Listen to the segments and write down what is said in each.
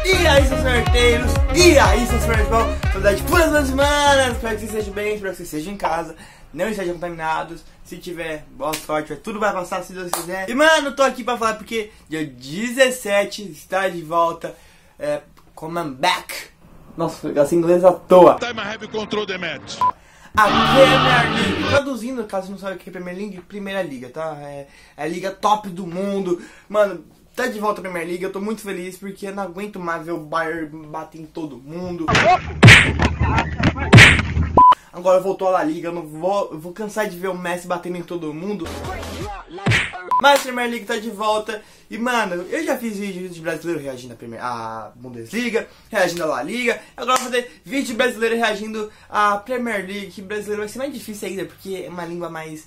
E aí, seus sorteiros? E aí, seus sorteiros? Saudade puras semanas. Espero que vocês estejam bem, espero que vocês estejam em casa, não estejam contaminados. Se tiver, boa sorte, tudo vai passar se Deus quiser. E mano, tô aqui pra falar porque dia 17 está de volta. Come back. Nossa, assim inglês à toa. Time I have control the match. A Premier League, traduzindo, caso não saiba o que é Premier League, Primeira Liga, tá? É a liga top do mundo. Mano, tá de volta a Premier League, eu tô muito feliz porque eu não aguento mais ver o Bayern bater em todo mundo. Agora voltou a La Liga, eu vou cansar de ver o Messi batendo em todo mundo. Mas a Premier League tá de volta. E mano, eu já fiz vídeo de brasileiro reagindo à Bundesliga, reagindo à La Liga. Agora eu vou fazer vídeo de brasileiro reagindo à Premier League. Que brasileiro vai ser mais difícil ainda, porque é uma língua mais...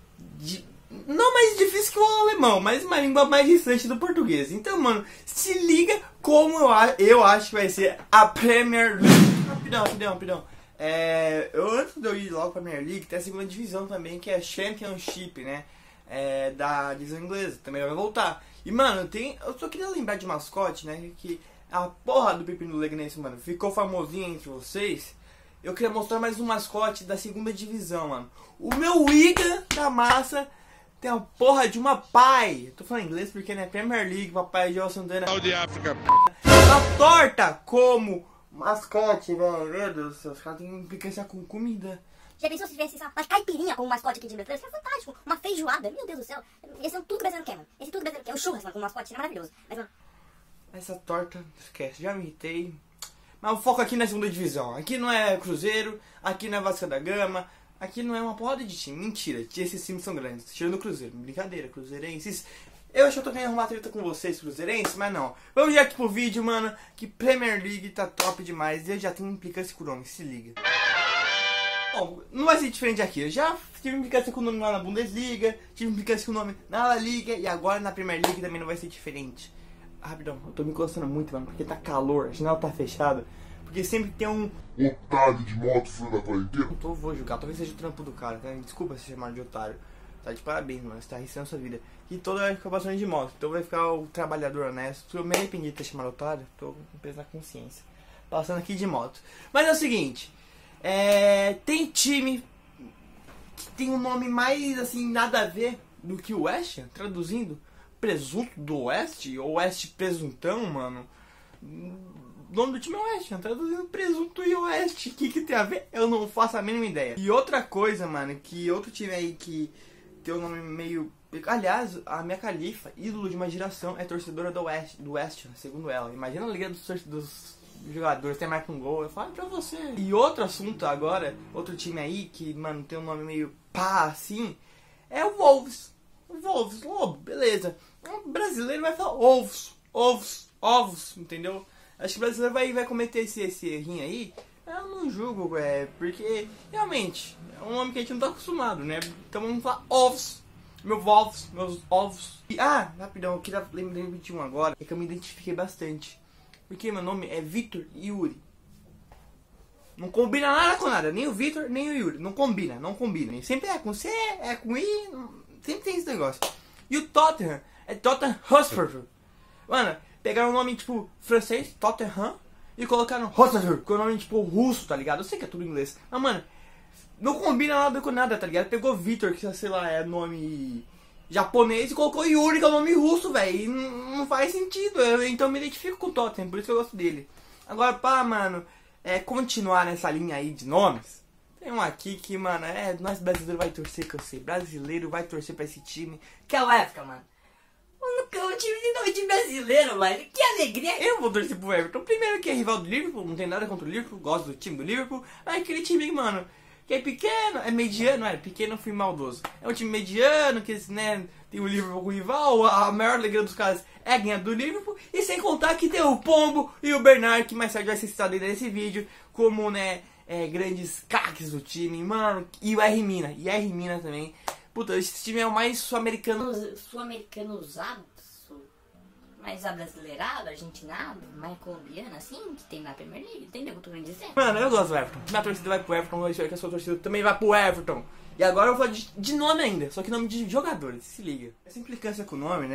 não mais difícil que o alemão, mas uma língua mais distante do português. Então mano, se liga como eu acho que vai ser a Premier League. Rapidão. Antes de eu ir logo pra Premier League, tem a segunda divisão também, que é a Championship, né? Da divisão inglesa, também vai voltar. E mano, eu só queria lembrar de mascote, né? Que a porra do Pepino Legnense, mano, ficou famosinha entre vocês. Eu queria mostrar mais um mascote da segunda divisão, mano. O meu Wigan da massa tem a porra de uma pai. Eu tô falando inglês porque né, Premier League, papai de Santana. De África. Uma torta como mascote, velho. Meu Deus do céu, os caras têm implicância com comida. Já pensou se tivesse uma caipirinha como mascote aqui de brasileiro? Isso é fantástico. Uma feijoada, meu Deus do céu. Esse é tudo que o brasileiro quer, mano. Esse é tudo que o brasileiro quer. O churras, mano, com mascote, é maravilhoso. Mas, mano... essa torta, esquece, já me irritei. Mas o foco aqui na segunda divisão. Aqui não é Cruzeiro, aqui não é Vasco da Gama, aqui não é uma porrada de time. Mentira, esses times são grandes. Tirando o Cruzeiro, brincadeira, cruzeirenses. Eu acho que eu tô querendo arrumar treta com vocês, cruzeirenses, mas não. Vamos já aqui pro vídeo, mano, que Premier League tá top demais. E eu já tenho implicância com o nome, se liga. Bom, não vai ser diferente aqui. Eu já tive implicância com o nome lá na Bundesliga, tive implicância com o nome na La Liga e agora na Premier League também não vai ser diferente. Rapidão, eu tô me coçando muito, mano, porque tá calor, a janela tá fechada. Porque sempre tem um otário de moto fora da quarentena. Então eu vou julgar, talvez seja o trampo do cara, tá? Desculpa se chamar de otário. Tá de parabéns, mano, você tá arriscando a sua vida. E toda vai ficar passando de moto, então vai ficar o trabalhador honesto. Eu me arrependi de ter chamado otário, tô com peso na consciência. Passando aqui de moto. Mas é o seguinte, tem time que tem um nome mais assim, nada a ver do que o West Ham, traduzindo, presunto do Oeste, ou Oeste presuntão, mano. O nome do time é West Ham, traduzindo presunto e Oeste. O que tem a ver? Eu não faço a mínima ideia. E outra coisa, mano, que outro time aí que tem um nome meio... Aliás, a Mia Khalifa, ídolo de uma geração, é torcedora do West Ham, segundo ela. Imagina a liga dos jogadores, tem mais que um gol, eu falo pra você. E outro assunto agora, outro time aí que, mano, tem um nome meio pá, assim, é o Wolves. O Wolves, beleza. O brasileiro vai falar ovos, entendeu? Acho que o brasileiro vai cometer esse errinho aí. Eu não julgo, porque realmente é um nome que a gente não tá acostumado, né? Então vamos falar ovos. Meus ovos. E, rapidão, eu queria lembrar de um agora, é que eu me identifiquei bastante. Porque meu nome é Vitor Yuri. Não combina nada com nada, nem o Vitor, nem o Yuri. Não combina. Sempre é com C, é com I, sempre tem esse negócio. E o Tottenham é Tottenham Hotspur. Mano, pegaram um nome tipo francês, Tottenham, e colocaram Hotspur, que é um nome tipo russo, tá ligado? Eu sei que é tudo inglês. Mas, mano, não combina nada com nada, tá ligado? Pegou Vitor, que sei lá, é nome japonês, e colocou Yuri, que é o nome russo, velho. E não faz sentido. Então eu me identifico com o Tottenham, por isso que eu gosto dele. Agora, mano, continuar nessa linha aí de nomes. Tem um aqui que, mano, nós brasileiros vai torcer, que eu sei. Brasileiro vai torcer pra esse time, que é o Everton, mano. O time de brasileiro, mano. Que alegria. Eu vou torcer pro Everton. Primeiro que é rival do Liverpool, não tem nada contra o Liverpool, gosto do time do Liverpool. Mas aquele time, mano, que é pequeno, é mediano, pequeno eu fui maldoso. É um time mediano, que né, tem o Liverpool como rival, a maior alegria dos caras é ganhar do Liverpool. E sem contar que tem o Pombo e o Bernard, que mais tarde vai ser citado aí nesse vídeo, como, né, grandes craques do time, mano. E o R. Mina também. Puta, esse time é o mais Sul-americanizado, mais abrasileirado, argentinado, mais colombiano, assim, que tem na Premier League, entendeu o que eu tô querendo dizer? Mano, eu gosto do Everton. Minha torcida vai pro Everton, eu espero que a sua torcida também vai pro Everton. E agora eu vou falar de nome ainda, só que nome de jogadores, se liga. Essa implicância com o nome, né,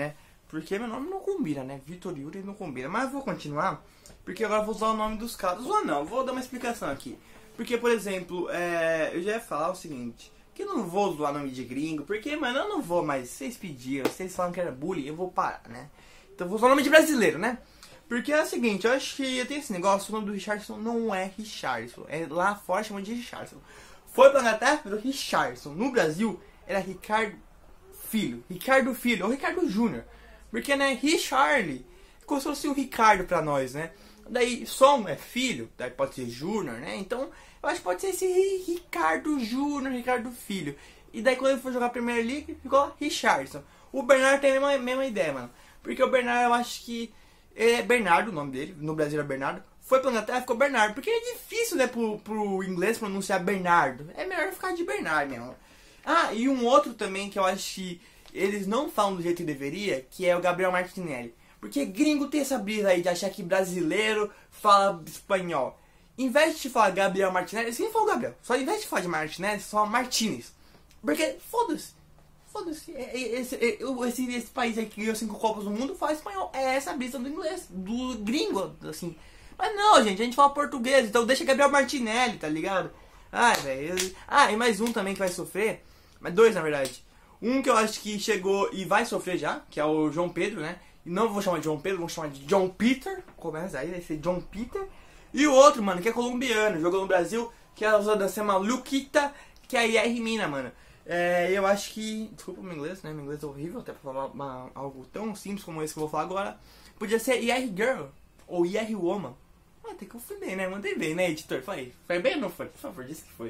Porque meu nome não combina, né? Vitor Yuri não combina. Mas eu vou continuar, porque agora eu vou usar o nome dos caras. Ou não, vou dar uma explicação aqui. Porque, por exemplo, eu já ia falar o seguinte, que eu não vou zoar nome de gringo, porque, mano, eu não vou mais. Vocês pediram, vocês falaram que era bullying, eu vou parar, né? Então eu vou usar o nome de brasileiro, né? Porque é o seguinte, eu acho que tem esse negócio, o nome do Richardson não é Richardson. É lá fora chamam de Richardson. Foi pra Inglaterra, virou Richardson. No Brasil, era Ricardo Filho. Ricardo Filho, ou Ricardo Júnior. Porque, né, Richard, como se fosse o Ricardo pra nós, né? Daí, som é filho, daí pode ser Júnior, né? Então, eu acho que pode ser esse Ricardo Júnior, Ricardo Filho. E daí, quando ele for jogar a Premier League, ficou Richardson. O Bernardo tem a mesma ideia, mano. Porque o Bernardo, eu acho que é Bernardo o nome dele, no Brasil é Bernardo. Foi pra Inglaterra, ficou Bernardo. Porque é difícil, né, pro inglês pronunciar Bernardo. É melhor ficar de Bernardo mesmo. Ah, e um outro também que eu acho que eles não falam do jeito que deveria, que é o Gabriel Martinelli. Porque gringo tem essa brisa aí de achar que brasileiro fala espanhol. Em vez de falar Gabriel Martinelli, você nem fala Gabriel. Só em vez de falar de Martinelli, você fala Martinez. Porque, foda-se. Foda-se. Esse país aí que ganhou 5 Copas do Mundo fala espanhol. É essa brisa do inglês, do gringo, assim. Mas não, gente, a gente fala português, então deixa Gabriel Martinelli, tá ligado? Ai, velho. Ah, e mais um também que vai sofrer. Mas 2, na verdade. Um que eu acho que chegou e vai sofrer já, que é o João Pedro, né? E não vou chamar de João Pedro, vou chamar de John Peter. Começa aí, vai ser John Peter. E o outro, mano, que é colombiano, jogou no Brasil, que é a dança Luquita, que é a IR Mina, mano. Eu acho que, desculpa o meu inglês, né? Meu inglês é horrível, até pra falar algo tão simples como esse que eu vou falar agora. Podia ser IR Girl, ou IR Woman. Ah, tem que confundir, né? Mandei bem, né, editor? Foi bem ou não foi? Por favor, disse que foi.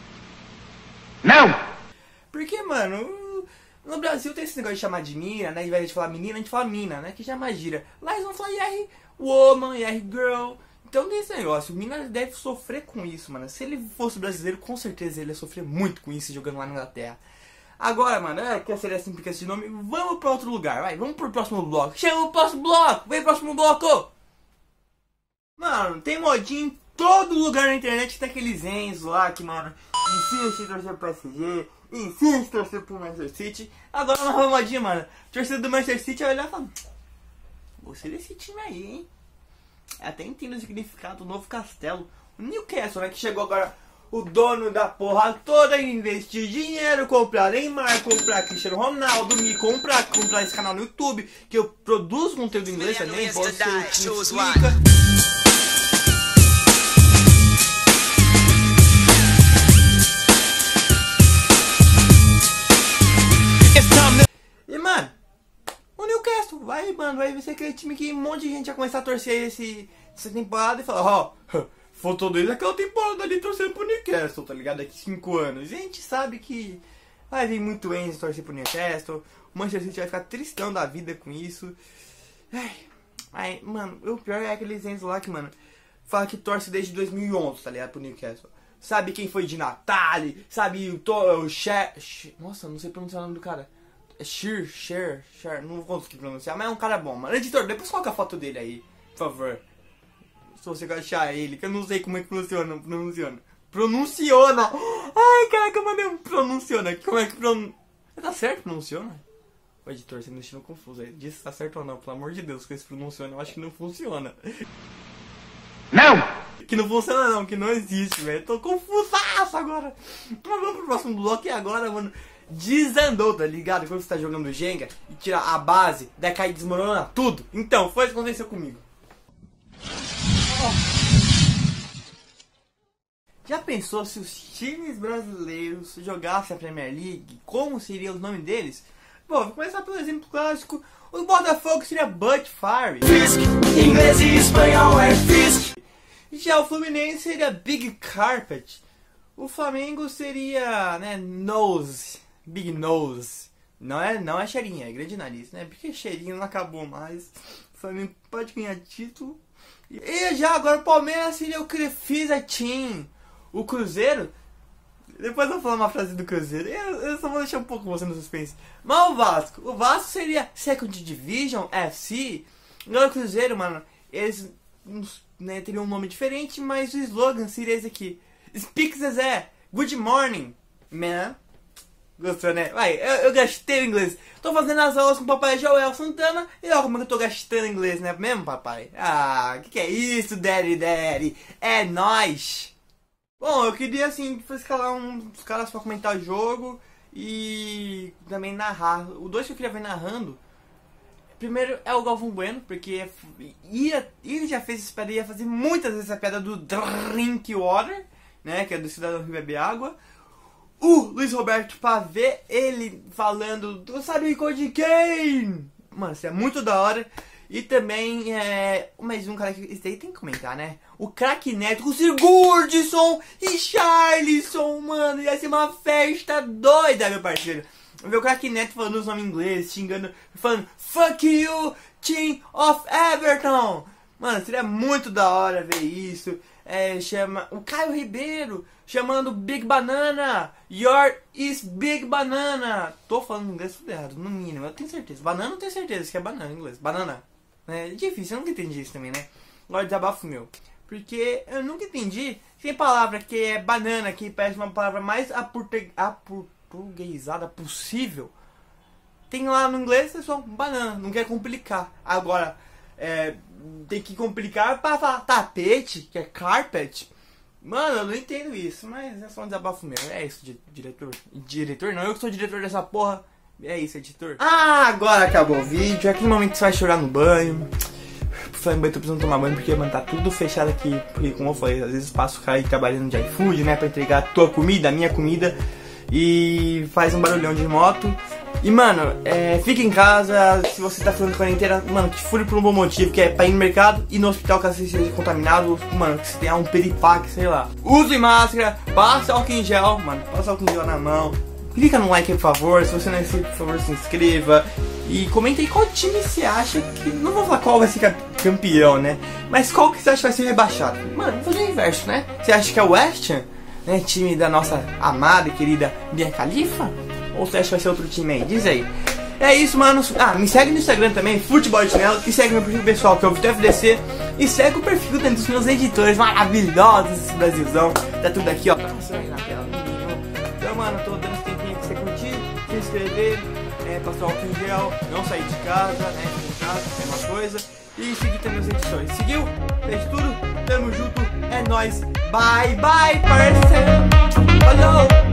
Não! Porque, mano, no Brasil tem esse negócio de chamar de mina, né? Ao invés de falar menina, a gente fala mina, né? Que já é mais gira. Lá eles vão falar IR Woman, IR Girl. Então tem esse negócio, o Mina deve sofrer com isso, mano. Se ele fosse brasileiro, com certeza ele ia sofrer muito com isso jogando lá na Inglaterra. Agora, mano, quer ser essa implicação de nome? Vamos pra outro lugar, vai. Vamos pro próximo bloco. Chega o próximo bloco, vem pro próximo bloco. Mano, tem modinho em todo lugar na internet. Tem aqueles Enzo lá que, mano, insiste em torcer pro PSG, insiste em torcer pro Manchester City. Agora uma nova modinha, mano. Torcida do Manchester City vai olhar e falar: gostei desse time aí, hein? Até entendo o significado do novo castelo. O Newcastle, né? Que chegou agora o dono da porra toda, investir dinheiro, comprar Neymar, comprar Cristiano Ronaldo, me comprar esse canal no YouTube, que eu produzo conteúdo em inglês também, você explica. E, mano, o Newcastle vai ser aquele time que um monte de gente vai começar a torcer essa temporada e falar: ó, faltou desde aquela temporada ali torcendo pro Newcastle, tá ligado? Daqui 5 anos. E a gente sabe que vai vir muito Enzo torcer pro Newcastle, o Manchester City vai ficar tristão da vida com isso. Ai, mano, o pior é aqueles Enzo lá que, mano, fala que torce desde 2011, tá ligado? Pro Newcastle. Sabe quem foi de Natale, sabe o Cher. Nossa, não sei pronunciar o nome do cara. Cher, não vou conseguir pronunciar, mas é um cara bom, mano. Editor, depois coloca a foto dele aí, por favor. Se você achar ele, que eu não sei como é que pronunciona. Ai, caraca, eu mandei um pronunciona. Como é que pronuncia? Tá certo, pronunciona? O editor, você me deixando confuso aí. Diz se tá certo ou não, pelo amor de Deus, que esse pronunciona, eu acho que não funciona. Não! Que não funciona não, que não existe, velho. Tô confusaço agora. Mas vamos pro próximo bloco e agora, mano, desandou, tá ligado? Quando você tá jogando Jenga e tira a base, daí cai e desmorona tudo. Então, foi isso que aconteceu comigo. Já pensou se os times brasileiros jogassem a Premier League? Como seriam os nomes deles? Bom, vou começar pelo exemplo clássico. O Botafogo seria Butch Fire. Fisk, inglês e espanhol é Fisk. Já o Fluminense seria Big Carpet. O Flamengo seria, né, Nose, Big Nose. Não é cheirinho, é grande nariz, né? Porque cheirinho não acabou mais. O Flamengo pode ganhar título. E já agora o Palmeiras seria o Crefisa Team. O Cruzeiro, depois eu vou falar uma frase do Cruzeiro. Eu só vou deixar um pouco você no suspense. Mas o Vasco seria Second Division FC. Agora o Cruzeiro, mano, eles, né, teriam um nome diferente, mas o slogan seria esse aqui: Speak Zezé, Good Morning, man. Gostou, né? Vai, eu gastei o inglês. Tô fazendo as aulas com o papai Joel Santana e olha como eu tô gastando inglês, né? Mesmo, papai? Ah, que é isso, daddy? É nóis! Bom, eu queria, assim, escalar uns caras pra comentar o jogo e também narrar. O dois que eu queria ver narrando, primeiro é o Galvão Bueno, porque ele já fez essa piada, ia fazer muitas vezes essa piada do drink water, né? Que é do cidadão que bebe água. O Luiz Roberto, pra ver ele falando do sabe de quem? Mano, isso é muito da hora. E também mais um cara que esse aí tem que comentar, né? O Craque Neto com o Sigurdson e Charlison, mano. Ia ser uma festa doida, meu parceiro. Ver o Craque Neto falando os nomes em inglês, xingando, falando fuck you, team of Everton. Mano, seria muito da hora ver isso. Chama o Caio Ribeiro chamando Big Banana. Your is Big Banana. Tô falando inglês tudo errado, no mínimo, eu tenho certeza. Banana eu tenho certeza que é banana em inglês. Banana. É difícil, eu nunca entendi isso também, né? Agora desabafo meu. Porque eu nunca entendi. Tem palavra que é banana, que parece uma palavra mais aportuguesada possível. Tem lá no inglês, é só banana, não quer complicar. Agora, tem que complicar para falar tapete, que é carpet. Mano, eu não entendo isso, mas é só um desabafo meu. É isso, diretor. Diretor? Não, eu que sou diretor dessa porra. É isso, editor. Ah, agora acabou o vídeo. É aquele momento que você vai chorar no banho. Por falar em banho, tô precisando tomar banho porque, mano, tá tudo fechado aqui. Porque, como eu falei, às vezes passo o cara aí trabalhando de iFood, né? Pra entregar a tua comida, a minha comida. E faz um barulhão de moto. E, mano, fica em casa. Se você tá fazendo quarentena, mano, que fure por um bom motivo, que é pra ir no mercado e no hospital caso você seja contaminado. Mano, que você tenha um peripaque, sei lá. Use máscara, passa álcool em gel, mano, passa álcool em gel na mão. Clica no like aí, por favor. Se você não é inscrito, por favor, se inscreva. E comenta aí qual time você acha que... Não vou falar qual vai ser campeão, né? Mas qual que você acha que vai ser rebaixado? Mano, vou fazer o inverso, né? Você acha que é o West Ham, né? Time da nossa amada e querida Mia Khalifa? Ou você acha que vai ser outro time aí? Diz aí. É isso, mano. Ah, me segue no Instagram também, Futebol de Chinelo. E segue meu perfil pessoal, que é o VitorFDC. E segue o perfil dos meus editores maravilhosos desse Brasilzão. Tá tudo aqui, ó. Tá passando aí na tela. Então, mano, tô dando esse tempinho pra você curtir, se inscrever, passar o álcool em gel, não sair de casa, né? Ficar em casa, mesma coisa. E seguir também os editores. Seguiu? Fez tudo? Tamo junto. É nóis. Bye, bye, parceiro. Falou!